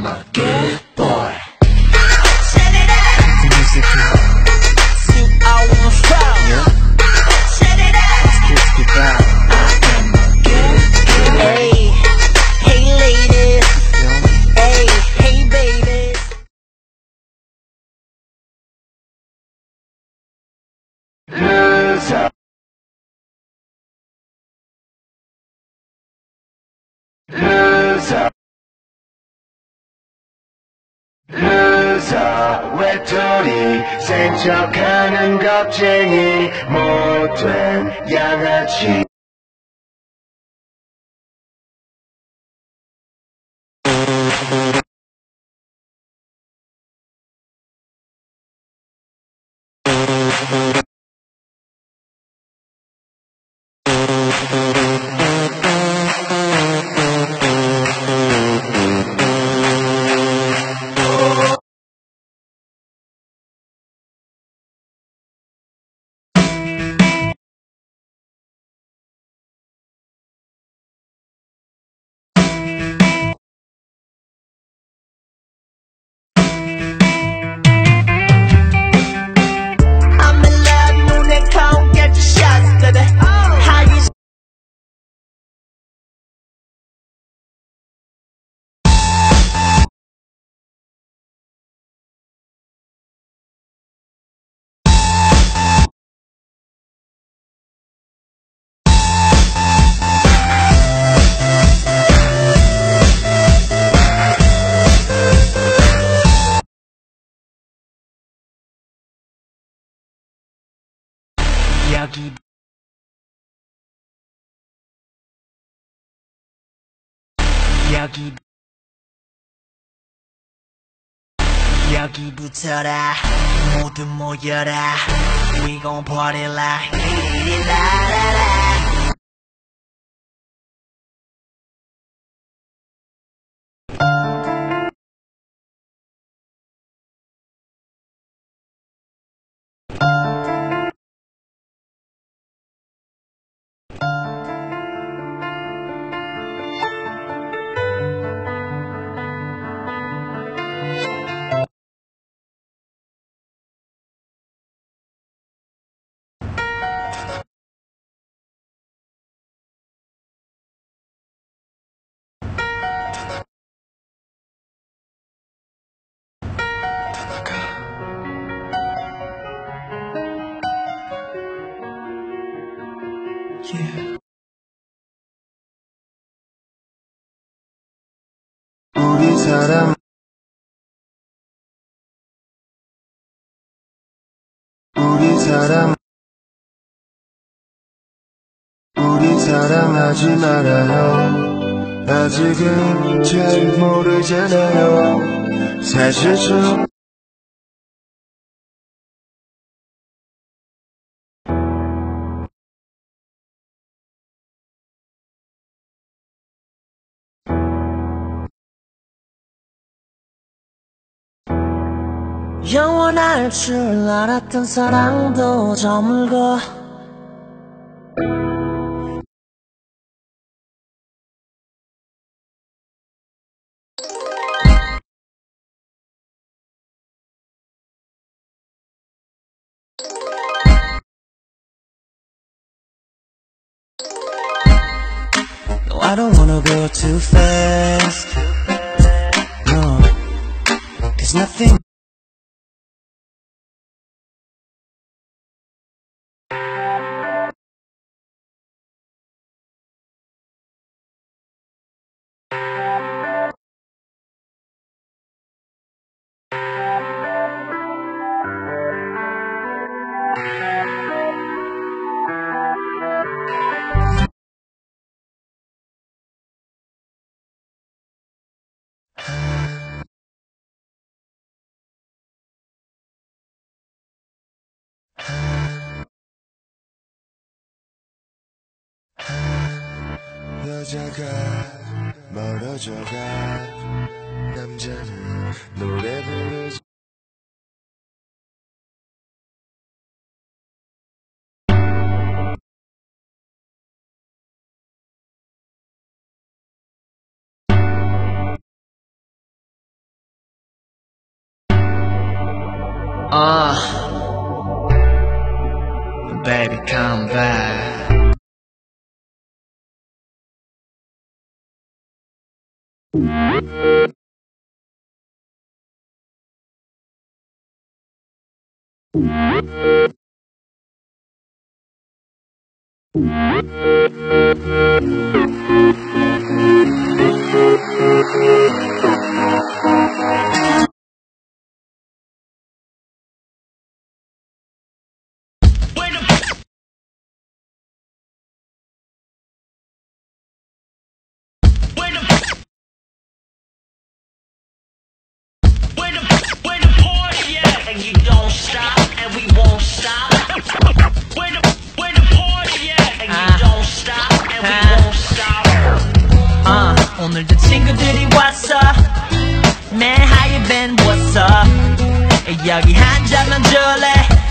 am a good boy. Set it up. Music. Suit all on fire. Yeah. Set it up. Kiss goodbye. I am a good boy. Hey, hey ladies. Yeah. Hey babies. Loser. Loser. Loser. 외톨이 센 척하는 겁쟁이 못된 양아치. I'm in love, 눈에 come get your shots, baby. How you 여기 붙어라 모두 모여라 We gon' party like 라라라 Yeah. 우리 사랑 우리 사랑하지 말아요. 아직은 잘 모르잖아요. 사실 좀 영원할 줄 알았던 사랑도 저물고 No, I don't wanna go too fast No, 'cause nothing 여자가 멀어져가 남자는 노래 부르지 Baby, come back. And you don't stop, and we won't stop. Where the party at? And you don't stop, and we won't stop. 오늘도 친구들이 왔어. Man, how you been? What's up? 여기 한 잔만 줄래?